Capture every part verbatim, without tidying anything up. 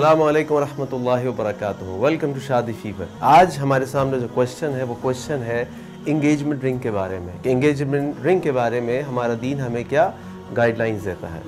अस्सलामु अलैकुम रहमतुल्लाहि व बरकातुहू। Welcome to Shaadi fever. आज हमारे सामने जो क्वेश्चन है वो क्वेश्चन है इंगेजमेंट रिंग के बारे में कि इंगेजमेंट रिंग के बारे में हमारा दीन हमें क्या गाइडलाइंस देता है।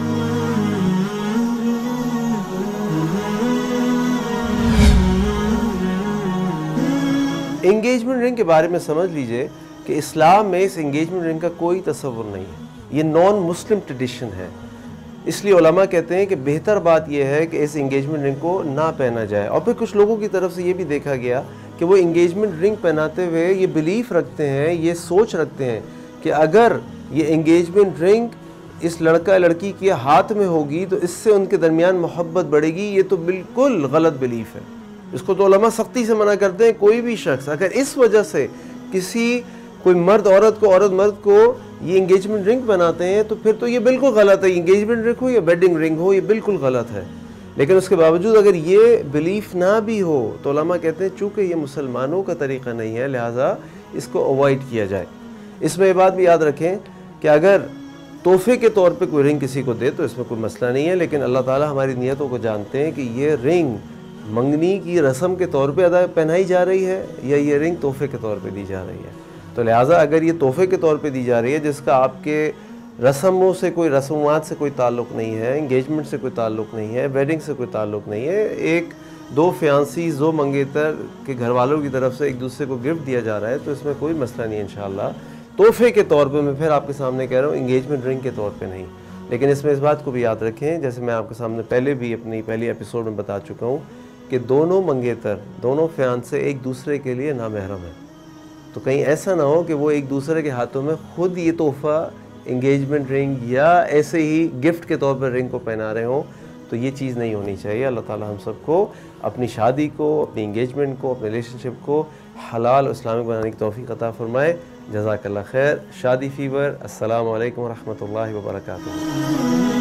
इंगेजमेंट रिंग के बारे में समझ लीजिए कि इस्लाम में इस इंगेजमेंट रिंग का कोई तस्वुर नहीं है, ये नॉन मुस्लिम ट्रेडिशन है। इसलिए उलमा कहते हैं कि बेहतर बात यह है कि इस इंगेजमेंट रिंग को ना पहना जाए। और फिर कुछ लोगों की तरफ से ये भी देखा गया कि वो इंगेजमेंट रिंग पहनाते हुए ये बिलीफ रखते हैं, ये सोच रखते हैं कि अगर ये इंगेजमेंट रिंग इस लड़का लड़की के हाथ में होगी तो इससे उनके दरमियान मोहब्बत बढ़ेगी। ये तो बिल्कुल गलत बिलीफ है, इसको तो उलमा सख्ती से मना करते हैं। कोई भी शख्स अगर इस वजह से किसी कोई मर्द औरत को औरत मर्द को ये इंगेजमेंट रिंग बनाते हैं तो फिर तो ये बिल्कुल गलत है। इंगेजमेंट रिंग हो या वेडिंग रिंग हो, ये बिल्कुल गलत है। लेकिन उसके बावजूद अगर ये बिलीफ ना भी हो तो उलमा कहते हैं चूँकि ये मुसलमानों का तरीक़ा नहीं है, लिहाजा इसको अवॉइड किया जाए। इसमें ये बात भी याद रखें कि अगर तोहफे के तौर पे कोई रिंग किसी को दे तो इसमें कोई मसला नहीं है, लेकिन अल्लाह ताला हमारी नीयतों को जानते हैं कि ये रिंग मंगनी की रस्म के तौर पे अदा पहनाई जा रही है या ये रिंग तोहफे के तौर पे दी जा रही है। तो लिहाजा अगर ये तोहफे के तौर पे दी जा रही है जिसका आपके रस्मों से कोई रस्मात से कोई ताल्लुक़ नहीं है, इंगेजमेंट से कोई ताल्लुक़ नहीं है, वेडिंग से कोई ताल्लुक़ नहीं है, एक दो फियांसी दो मंगेतर के घर वालों की तरफ से एक दूसरे को गिफ्ट दिया जा रहा है तो इसमें कोई मसला नहीं है इंशाअल्लाह। तोहफे के तौर पे मैं फिर आपके सामने कह रहा हूँ, इंगेजमेंट रिंग के तौर पे नहीं। लेकिन इसमें इस बात को भी याद रखें, जैसे मैं आपके सामने पहले भी अपनी पहली एपिसोड में बता चुका हूँ कि दोनों मंगेतर दोनों फियांसे एक दूसरे के लिए नामहरम हैं। तो कहीं ऐसा ना हो कि वो एक दूसरे के हाथों में खुद ये तोहफ़ा इंगेजमेंट रिंग या ऐसे ही गिफ्ट के तौर पर रिंग को पहना रहे हों, तो ये चीज़ नहीं होनी चाहिए। अल्लाह ताला हम सबको अपनी शादी को, अपनी इंगेजमेंट को, अपने रिलेशनशिप को हलाल इस्लामिक बनाने की तौफीक अता फरमाए। जज़ाकल्लाह खैर। शादी फीवर। अस्सलामु अलैकुम रहमतुल्लाहि व बरकातुहू।